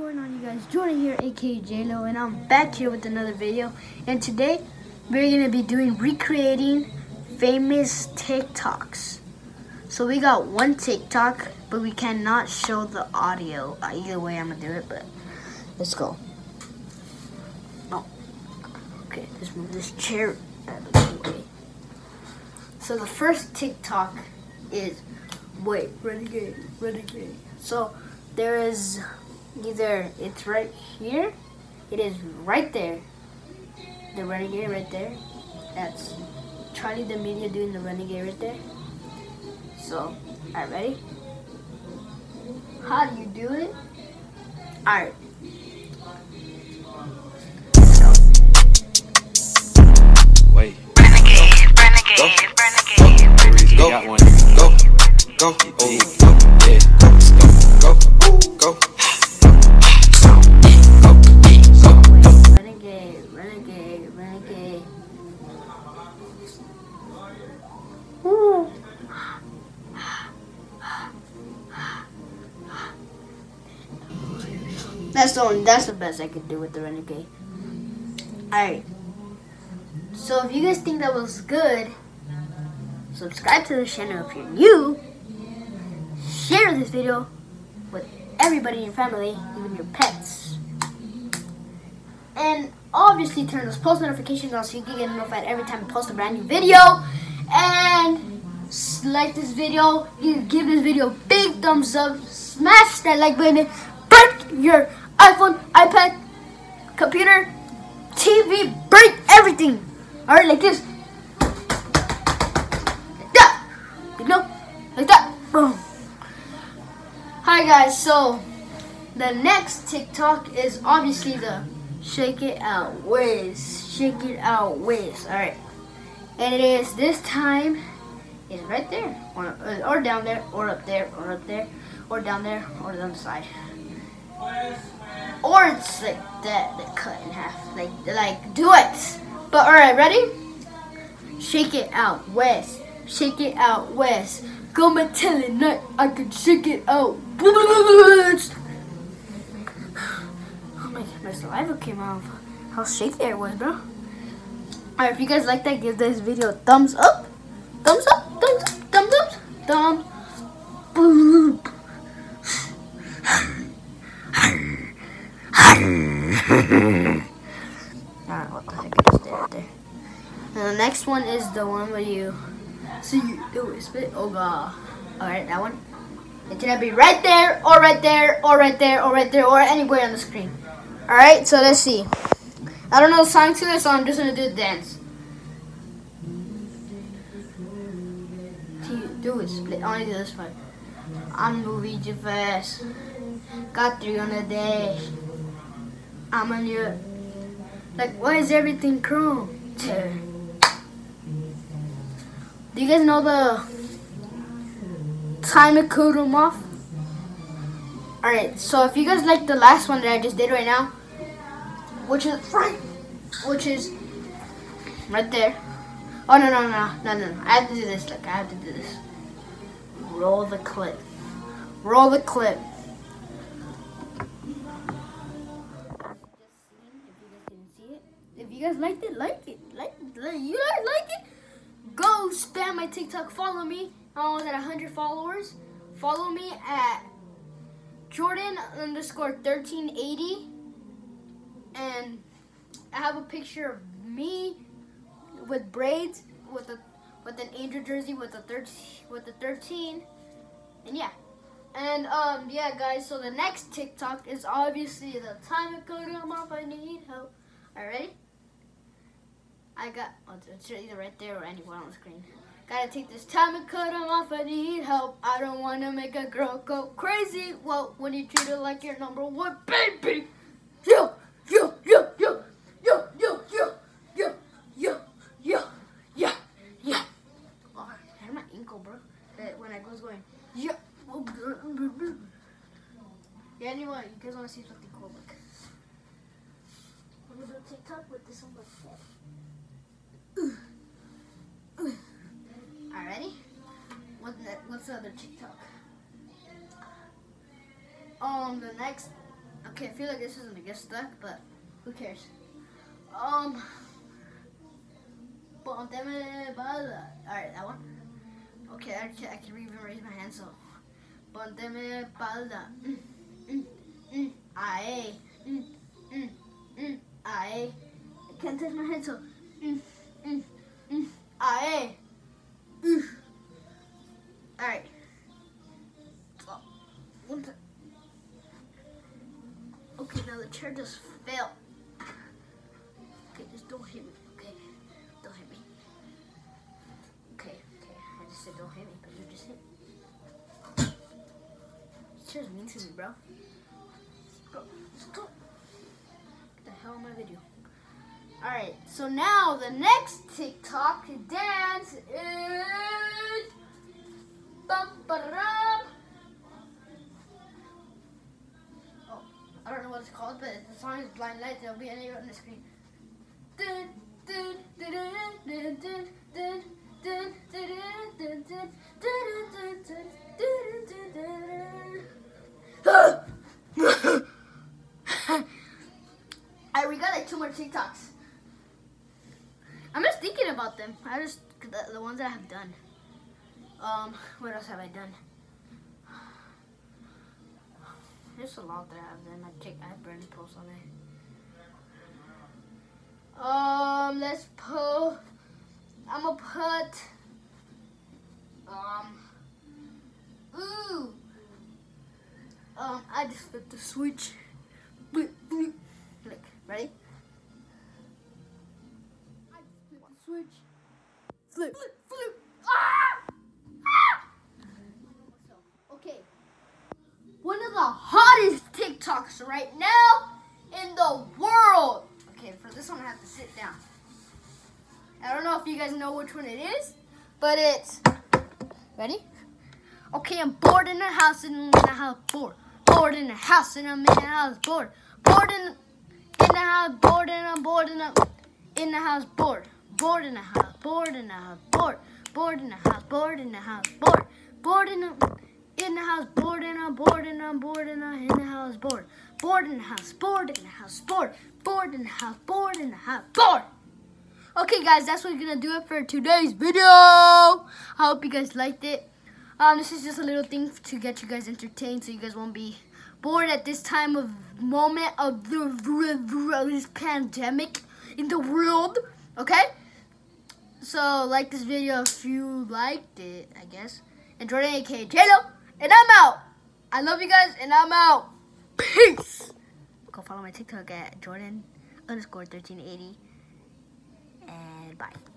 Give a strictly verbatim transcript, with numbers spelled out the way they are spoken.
going on, you guys? Jordan here, aka J-Lo, and I'm back here with another video. And today we're gonna be doing recreating famous TikToks. So we got one TikTok, but we cannot show the audio. Uh, either way, I'm gonna do it. But let's go. Oh, okay. Let's move this chair out of the way. So the first TikTok is wait, renegade, renegade. So there is either it's right here, it is right there, the renegade right there. That's Charlie the Media doing the renegade right there. So, alright, ready? How do you do it? Alright. Wait. Renegade, renegade, renegade. Go. Got one. Go. Go. Oh. Go. Yeah. Go. Go. Go. Go. Renegade, renegade, renegade. Woo. That's the only, that's the best I could do with the renegade. Alright. So if you guys think that was good, subscribe to the channel if you're new. Share this video with everybody in your family, even your pets. And obviously turn those post notifications on so you can get notified every time I post a brand new video. And like this video, you can give this video a big thumbs up, smash that like button, break your iPhone, iPad, computer, T V, break everything. Alright, like this. Like that. You know? Like that. Boom. Hi guys, so the next TikTok is obviously the Shake It Out Whiz. Shake It Out Whiz. Alright. And it is this time is right there. Or, or down there, or up there, or up there, or down there, or down the side. Or it's like that, like cut in half. Like like do it. But alright, ready? Shake it out west. Shake it out west. Come and tell it night I can shake it out. Oh my god, my saliva came out. How shaky it was, bro. Alright, if you guys like that, give this video a thumbs up. Thumbs up, thumbs up, thumbs up, thumbs boop. Alright, what the heck is there, there? And the next one is the one where you see you do it, spit. Oh god. Alright, that one. It's gonna be right there, or right there, or right there, or right there, or anywhere on the screen. Alright, so let's see. I don't know the song to this, so I'm just gonna do the dance. See you do it, split. I only do this part. I'm moving too fast. Got three on the day. I'm on your. Like, why is everything chrome? Do you guys know the timer code them off? Alright, so if you guys like the last one that I just did right now, which is right, which is right there. Oh no no no no no no! I have to do this. Like I have to do this. Roll the clip. Roll the clip. If you guys liked it, like it, like, like you guys like it. Go spam my TikTok. Follow me. I'm almost at one hundred followers. Follow me at Jordan underscore thirteen eighty. And I have a picture of me with braids, with a with an Angel jersey, with a thirteen, with a thirteen, and yeah. And um yeah, guys. So the next TikTok is obviously the time to go to them off. I need help. All right, ready? I got, oh, it's either right there or anywhere on the screen. Gotta take this time and cut them off, I need help. I don't wanna make a girl go crazy. Well, when you treat her like your number one baby. Yo, yo, yo, yo, yo, yo, yo, yo, yo, yo, yo, yo. Oh, I had my ankle, bro. That when I was going, yo. Yeah, anyway, you guys wanna see something cool, look. I'm gonna do a TikTok with this one like that. Alright, ready? What the, what's the other TikTok? Um, the next Okay, I feel like this is gonna get stuck, but who cares? Um. Alright, that one. Okay, I can, I can even raise my hand, so. Ponteme palda. Mm, mm, mm, aye. Mm, mm, mm, aye. I can't touch my hand, so. Mm, mm, mm, aye. Mm. Alright. Oh, one time. Okay, now the chair just fell. Okay, just don't hit me, okay? Don't hit me. Okay, okay, I just said don't hit me, but you just hit me. This chair's mean to me, bro. Let's go, let's go. What the hell am I video? Alright, so now the next TikTok dance is bum ba rum. Oh, I don't know what it's called, but the song is Blind Light. There'll be any on the screen. Dun, dun, dun, dun, dun, dun, dun, dun, dun, dun, dun, dun, dun, dun. Alright, we got like two more TikToks. I'm just thinking about them. I just the, the ones that I have done. Um, what else have I done? There's a lot that I have done. I check. I have burning posts on it. Um, let's put. I'm gonna put. Um. Ooh. Um, I just flipped the switch. Look, ready? I just flipped the switch. Flip, flip, flip. Ah! Ah! Okay. One of the hottest TikToks right now in the world. Okay, for this one I have to sit down. I don't know if you guys know which one it is, but it's ready? Okay, I'm bored in the house and I'm in the house bored. Bored in the house and I'm in the house bored. Bored in, in the house bored and I'm bored in the in the house bored. Bored in the house, bored in the house, bored. Bored in the house, bored in the house, bored. Bored in the in the house, bored and I'm bored and I'm bored and I'm in the house bored. Bored in the house, bored in the house, bored. Bored in the house, bored in the house, bored. Okay, guys, that's what's gonna do it for today's video. I hope you guys liked it. Um, this is just a little thing to get you guys entertained, so you guys won't be bored at this time of moment of the this pandemic in the world. Okay, so like this video if you liked it, I guess. And Jordan, aka J-Lo, and I'm out. I love you guys, and I'm out. Peace. Go follow my TikTok at Jordan underscore thirteen eighty, and bye.